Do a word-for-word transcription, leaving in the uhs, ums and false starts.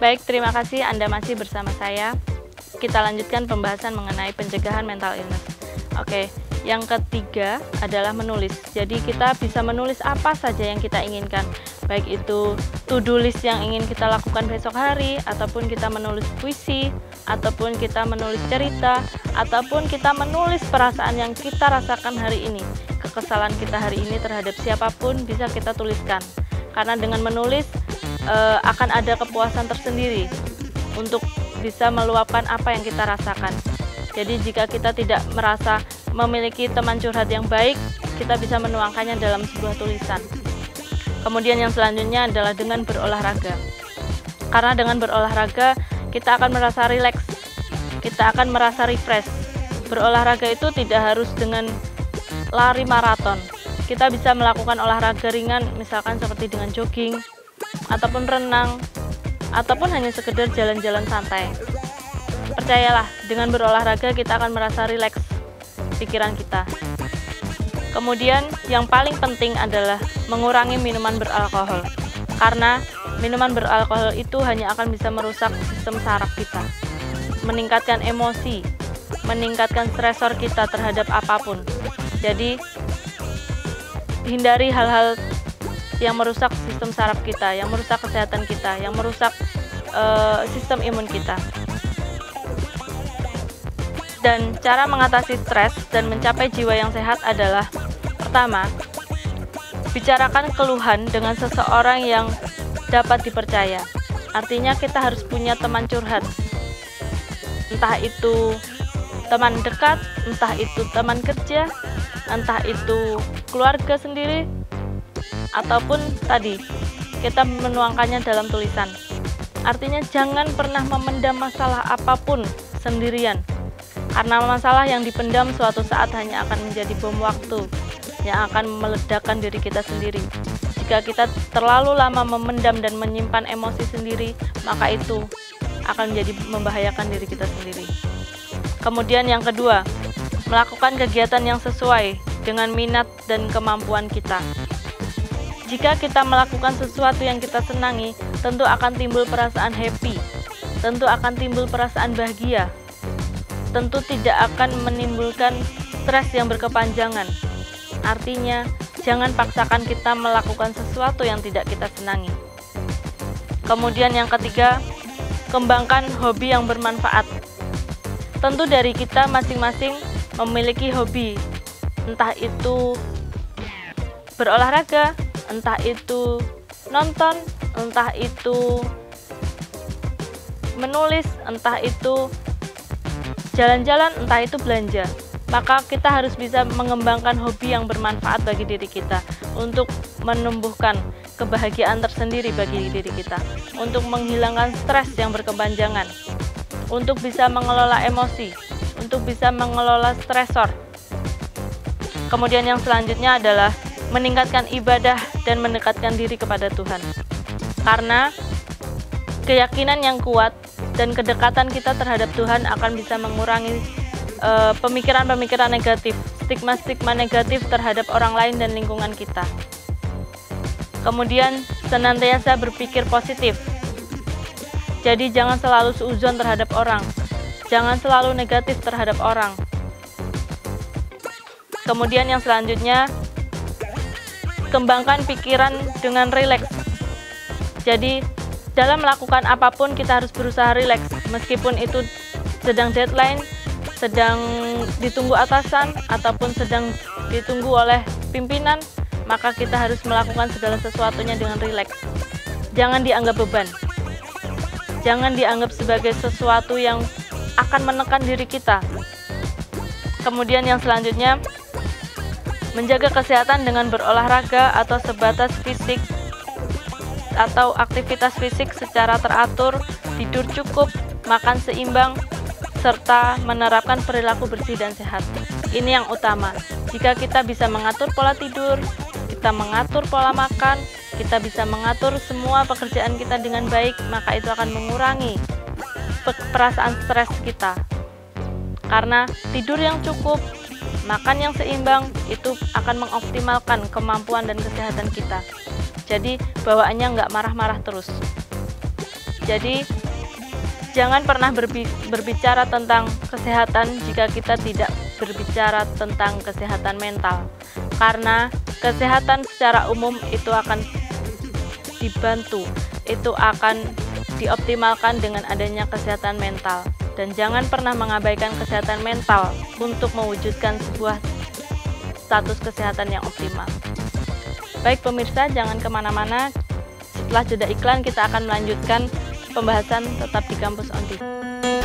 Baik, terima kasih Anda masih bersama saya. Kita lanjutkan pembahasan mengenai pencegahan mental illness. Oke, yang ketiga adalah menulis. Jadi kita bisa menulis apa saja yang kita inginkan, baik itu to-do list yang ingin kita lakukan besok hari, ataupun kita menulis puisi, ataupun kita menulis cerita, ataupun kita menulis perasaan yang kita rasakan hari ini. Kekesalan kita hari ini terhadap siapapun bisa kita tuliskan. Karena dengan menulis e, akan ada kepuasan tersendiri untuk bisa meluapkan apa yang kita rasakan. Jadi jika kita tidak merasa memiliki teman curhat yang baik, kita bisa menuangkannya dalam sebuah tulisan. Kemudian yang selanjutnya adalah dengan berolahraga. Karena dengan berolahraga kita akan merasa rileks, kita akan merasa refresh. Berolahraga itu tidak harus dengan lari maraton. Kita bisa melakukan olahraga ringan, misalkan seperti dengan jogging, ataupun renang, ataupun hanya sekedar jalan-jalan santai. Percayalah, dengan berolahraga kita akan merasa rileks pikiran kita. Kemudian yang paling penting adalah mengurangi minuman beralkohol. Karena minuman beralkohol itu hanya akan bisa merusak sistem saraf kita, meningkatkan emosi, meningkatkan stresor kita terhadap apapun. Jadi hindari hal-hal yang merusak sistem saraf kita, yang merusak kesehatan kita, yang merusak uh, sistem imun kita. Dan cara mengatasi stres dan mencapai jiwa yang sehat adalah: pertama, bicarakan keluhan dengan seseorang yang dapat dipercaya. Artinya kita harus punya teman curhat, entah itu teman dekat, entah itu teman kerja, entah itu keluarga sendiri, ataupun tadi kita menuangkannya dalam tulisan. Artinya jangan pernah memendam masalah apapun sendirian, karena masalah yang dipendam suatu saat hanya akan menjadi bom waktu yang akan meledakkan diri kita sendiri. Jika kita terlalu lama memendam dan menyimpan emosi sendiri, maka itu akan menjadi membahayakan diri kita sendiri. Kemudian yang kedua, melakukan kegiatan yang sesuai dengan minat dan kemampuan kita. Jika kita melakukan sesuatu yang kita senangi, tentu akan timbul perasaan happy, tentu akan timbul perasaan bahagia, tentu tidak akan menimbulkan stres yang berkepanjangan. Artinya, jangan paksakan kita melakukan sesuatu yang tidak kita senangi. Kemudian yang ketiga, kembangkan hobi yang bermanfaat. Tentu dari kita masing-masing memiliki hobi, entah itu berolahraga, entah itu nonton, entah itu menulis, entah itu jalan-jalan, entah itu belanja. Maka kita harus bisa mengembangkan hobi yang bermanfaat bagi diri kita untuk menumbuhkan kebahagiaan tersendiri bagi diri kita, untuk menghilangkan stres yang berkepanjangan, untuk bisa mengelola emosi, untuk bisa mengelola stresor. Kemudian yang selanjutnya adalah meningkatkan ibadah dan mendekatkan diri kepada Tuhan. Karena keyakinan yang kuat dan kedekatan kita terhadap Tuhan akan bisa mengurangi uh, pemikiran-pemikiran negatif, stigma-stigma negatif terhadap orang lain dan lingkungan kita. Kemudian senantiasa berpikir positif. Jadi jangan selalu suudzon terhadap orang, jangan selalu negatif terhadap orang. Kemudian yang selanjutnya, kembangkan pikiran dengan rileks. Jadi dalam melakukan apapun kita harus berusaha rileks, meskipun itu sedang deadline, sedang ditunggu atasan, ataupun sedang ditunggu oleh pimpinan, maka kita harus melakukan segala sesuatunya dengan rileks. Jangan dianggap beban, jangan dianggap sebagai sesuatu yang akan menekan diri kita. Kemudian yang selanjutnya, menjaga kesehatan dengan berolahraga atau sebatas fisik atau aktivitas fisik secara teratur, tidur cukup, makan seimbang, serta menerapkan perilaku bersih dan sehat. Ini yang utama. Jika kita bisa mengatur pola tidur, kita mengatur pola makan, kita bisa mengatur semua pekerjaan kita dengan baik, maka itu akan mengurangi perasaan stres kita. Karena tidur yang cukup, makan yang seimbang, itu akan mengoptimalkan kemampuan dan kesehatan kita. Jadi bawaannya nggak marah-marah terus. Jadi jangan pernah berbi berbicara tentang kesehatan jika kita tidak berbicara tentang kesehatan mental, karena kesehatan secara umum itu akan dibantu, itu akan dioptimalkan dengan adanya kesehatan mental. Dan jangan pernah mengabaikan kesehatan mental untuk mewujudkan sebuah status kesehatan yang optimal. Baik pemirsa, jangan kemana-mana. Setelah jeda iklan kita akan melanjutkan pembahasan tetap di Kampus Onti.